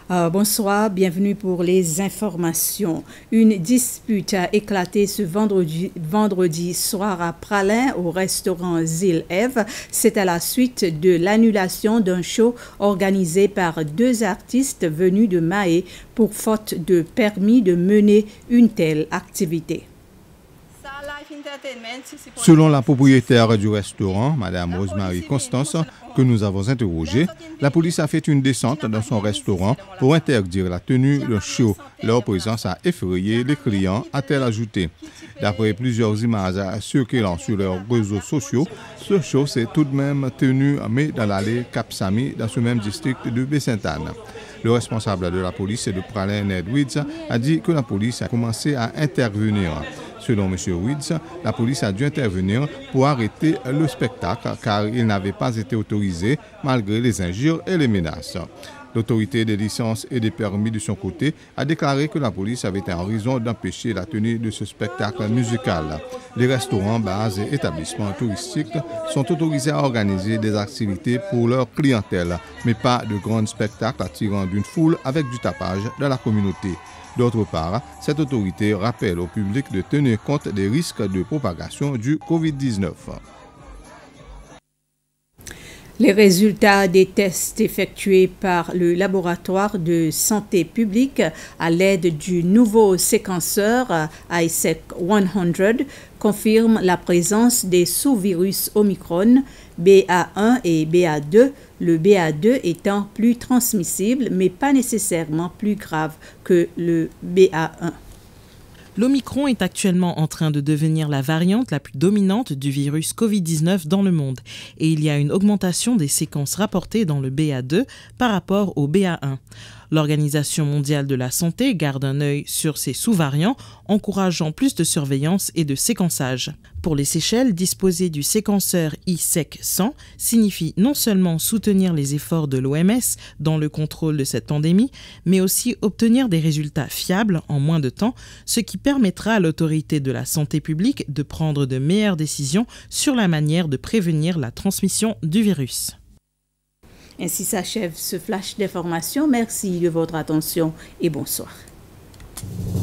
Bonsoir, bienvenue pour les informations. Une dispute a éclaté ce vendredi soir à Pralin au restaurant Zil-Ève. C'est à la suite de l'annulation d'un show organisé par deux artistes venus de Mahé pour faute de permis de mener une telle activité. Selon la propriétaire du restaurant, Mme Rosemary Constance, que nous avons interrogée, la police a fait une descente dans son restaurant pour interdire la tenue d'un show. Leur présence a effrayé les clients, a-t-elle ajouté. D'après plusieurs images circulant sur leurs réseaux sociaux, ce show s'est tout de même tenu mais dans l'allée Cap-Sami, dans ce même district de Baie-Sainte-Anne. Le responsable de la police de Pralin, Ned Weeds, a dit que la police a commencé à intervenir. Selon M. Weeds, la police a dû intervenir pour arrêter le spectacle car il n'avait pas été autorisé malgré les injures et les menaces. L'autorité des licences et des permis de son côté a déclaré que la police avait en raison d'empêcher la tenue de ce spectacle musical. Les restaurants, bars et établissements touristiques sont autorisés à organiser des activités pour leur clientèle, mais pas de grands spectacles attirant d'une foule avec du tapage dans la communauté. D'autre part, cette autorité rappelle au public de tenir compte des risques de propagation du Covid-19. Les résultats des tests effectués par le laboratoire de santé publique à l'aide du nouveau séquenceur ISEC 100 confirment la présence des sous-virus Omicron BA1 et BA2, le BA2 étant plus transmissible mais pas nécessairement plus grave que le BA1. L'Omicron est actuellement en train de devenir la variante la plus dominante du virus Covid-19 dans le monde et il y a une augmentation des séquences rapportées dans le BA2 par rapport au BA1. L'Organisation mondiale de la santé garde un œil sur ces sous-variants, encourageant plus de surveillance et de séquençage. Pour les Seychelles, disposer du séquenceur ISEC 100 signifie non seulement soutenir les efforts de l'OMS dans le contrôle de cette pandémie, mais aussi obtenir des résultats fiables en moins de temps, ce qui permettra à l'autorité de la santé publique de prendre de meilleures décisions sur la manière de prévenir la transmission du virus. Ainsi s'achève ce flash d'information. Merci de votre attention et bonsoir.